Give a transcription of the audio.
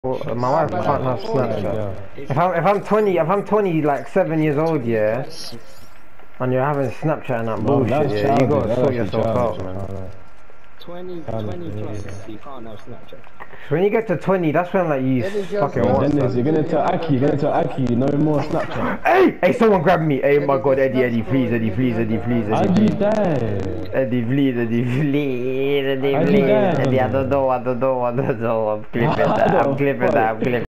Well, my wife can't have Snapchat. If I'm 20, like 7 years old, yeah, and you're having Snapchat and that Bro, bullshit, that's yeah, you childish. gotta That's sort actually yourself out, childish. man. 20 plus, you can't have Snapchat. When you get to 20, that's when like you fucking Yo, want Dennis, that. you're gonna tell Aki, no more Snapchat. Hey, someone grab me. Hey, my God, Eddie, please, Eddie, please, Eddie, please, How'd Eddie, you please. die? Eddie, please, Eddie, please, Eddie, How'd you please. die? Eddie, I don't know. I'm clipping that. I'm clipping that.